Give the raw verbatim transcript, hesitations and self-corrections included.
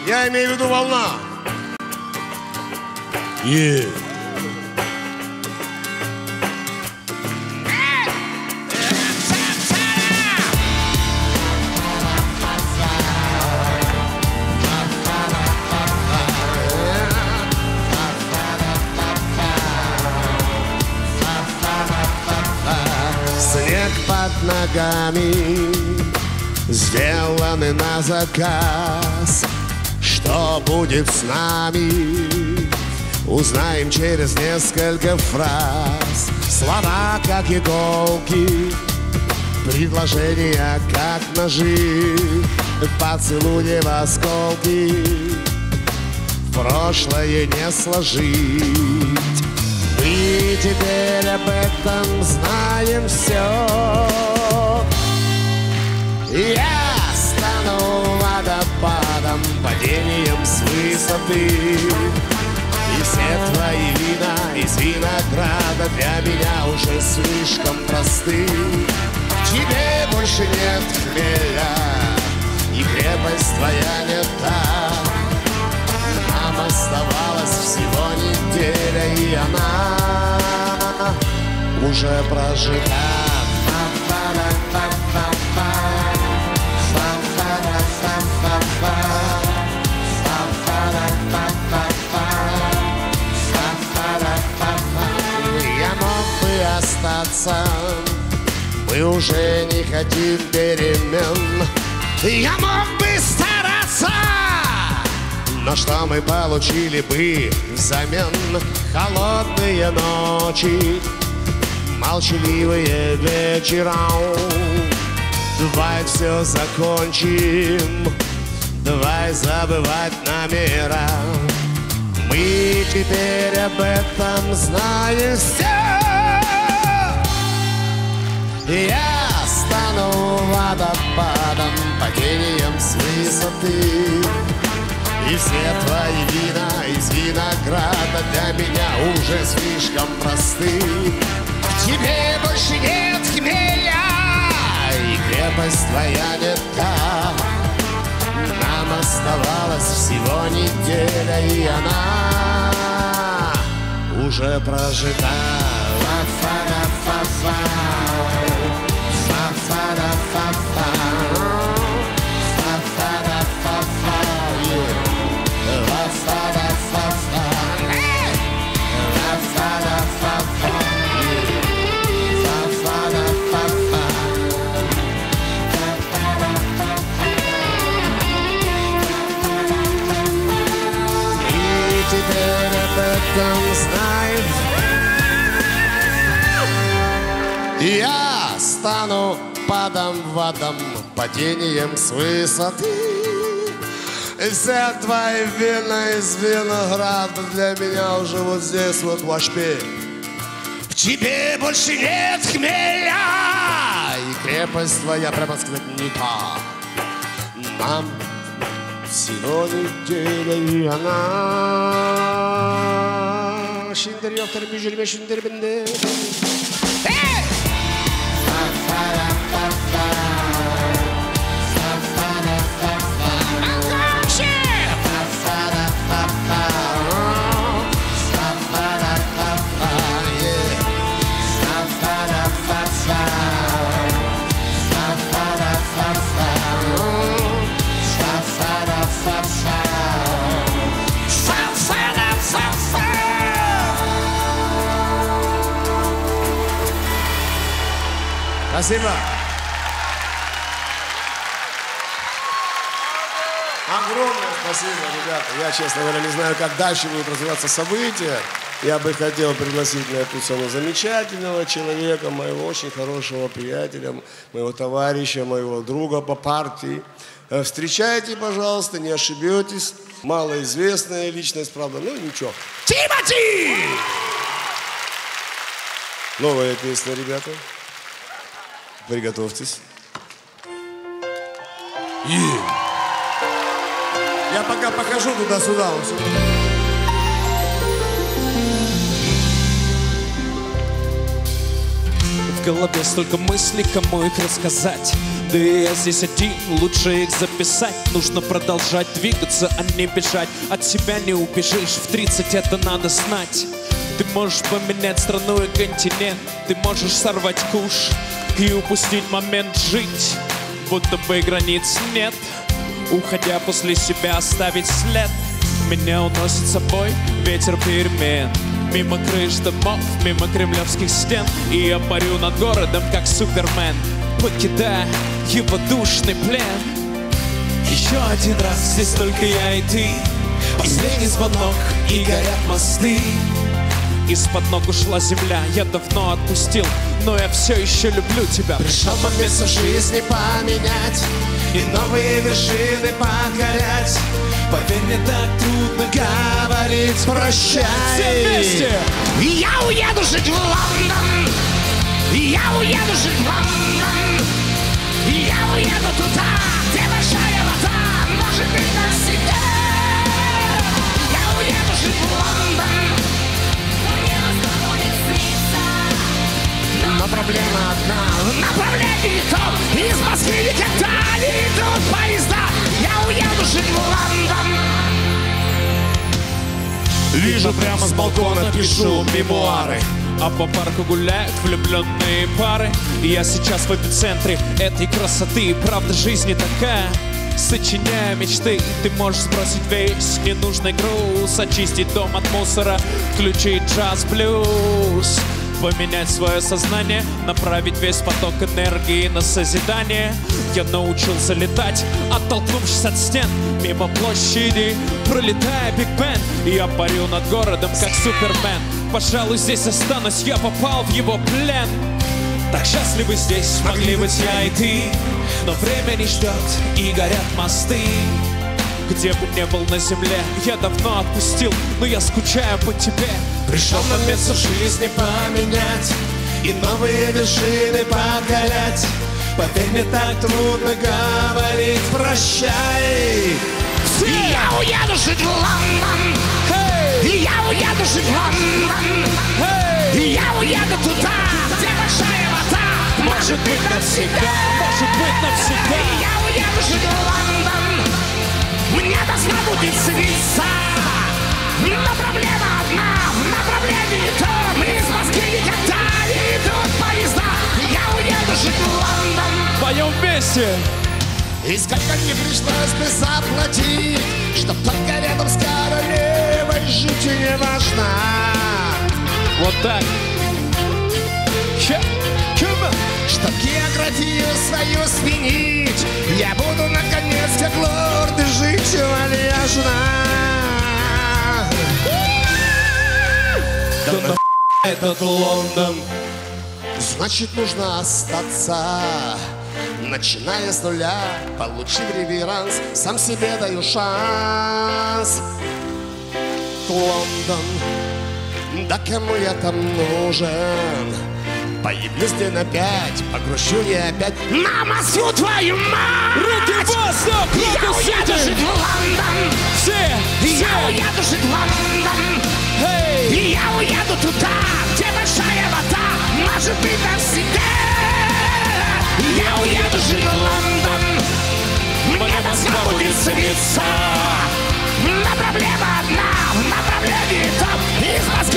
Я имею в виду волна. Yeah. Снег под ногами, сделанный на заказ. Что будет с нами, узнаем через несколько фраз. Слова как иголки, предложения как ножи, поцелуи в осколки, прошлое не сложить. Мы теперь об этом знаем все. Я стану водопадом, падением с высоты. И все твои вина из винограда для меня уже слишком просты. В тебе больше нет хмеля, и крепость твоя не та. Нам оставалась всего неделя, и она уже прожита. Я мог бы остаться, мы уже не хотим перемен. Я мог бы стараться, но что мы получили бы взамен? Холодные ночи, молчаливые вечера. Давай все закончим, давай забывать номера. Мы теперь об этом знаем все. Я стану водопадом, падением с высоты. И все твои вина из винограда для меня уже слишком просты. В тебе больше нет хмеля, и крепость твоя не та. Нам оставалась всего неделя, и она уже прожита. Фа-фа-да-фа-фа, фа-фа-да-фа-фа, фа-фа-да-фа-фа, фа-фа-да-фа-фа, фа-фа-да-фа-фа, фа-фа-да-фа-фа. И теперь об этом знаем. Я стану падом в адом, падением с высоты. И все твои вина из винограда для меня уже вот здесь вот в Ашпе. В тебе больше нет хмеля, и крепость твоя, прямо сказать, не та. Нам всего неделя, и она Шиндер йоктер büjülme шиндер бенде. Спасибо. Огромное спасибо, ребята. Я, честно говоря, не знаю, как дальше будут развиваться события. Я бы хотел пригласить на эту самую замечательного человека, моего очень хорошего приятеля, моего товарища, моего друга по партии. Встречайте, пожалуйста, не ошибетесь. Малоизвестная личность, правда, ну ничего. Тимати! Новая песня, ребята. Приготовьтесь. Yeah. Я пока покажу туда-сюда. В голове столько мыслей, кому их рассказать. Да и я здесь один, лучше их записать. Нужно продолжать двигаться, а не бежать. От себя не убежишь, в тридцать это надо знать. Ты можешь поменять страну и континент. Ты можешь сорвать куш и упустить момент жить, будто бы границ нет. Уходя после себя оставить след. Меня уносит с собой ветер перемен. Мимо крыш домов, мимо кремлевских стен. И я парю над городом, как Супермен, покидая его душный плен. Еще один раз, здесь только я и ты. Последний звонок, и горят мосты. Из-под ног ушла земля, я давно отпустил, но я все еще люблю тебя. Пришел момент всю жизни поменять и новые вершины покорять. Поверь, мне так трудно говорить прощай. Все вместе! Я уеду жить в Лондон, я уеду жить в Лондон, я уеду туда, где большая вода, может быть навсегда. Я уеду жить в Лондон, но проблема одна, в направлении том, из Москвы никогда не идут поезда. Я уеду жить в Лондон. Вижу прямо с балкона, пишу мемуары. А по парку гуляют влюбленные пары. И я сейчас в эпицентре этой красоты. Правда жизни такая, сочиняя мечты. Ты можешь сбросить весь ненужный груз, очистить дом от мусора, включить джаз-блюз, поменять свое сознание, направить весь поток энергии на созидание. Я научился летать, оттолкнувшись от стен, мимо площади, пролетая Биг Бен. Я парю над городом, как Супермен. Пожалуй, здесь останусь, я попал в его плен. Так счастливы здесь могли быть я и ты, но время не ждет, и горят мосты. Где бы не был на земле, я давно отпустил, но я скучаю по тебе. Пришел момент всю жизни поменять и новые вершины покорять. Поверь, мне так трудно говорить прощай. Я уеду жить в Лондон, hey! Я уеду жить в Лондон, hey! Я уеду туда, где большая вода, может быть навсегда, может быть навсегда. Я уеду жить в Лондон, мне должна будет сниться, но проблема одна, в направлении том, из Москвы никогда не идут поезда. Я уеду жить в Лондон. Поем вместе. И сколько не пришлось бы заплатить, чтоб только рядом с королевой жить не важно. Вот так. Чтоб географию свою сменить, я буду наконец как лорд жить вальяжно. Да на этот Лондон. Значит, нужно остаться, начиная с нуля, получив реверанс, сам себе даю шанс. Лондон, да кому я там нужен? Появлюсь день опять, погрущу я опять на Москву, твою мать! Руки в воздух! Я уеду жить в Лондон! Все! Я уеду жить в Лондон! Hey! И я уеду туда, где большая вода, может быть навсегда. Я уеду жить в Лондон, мне Москва будет сниться, но проблема одна, в направлении том, из Москвы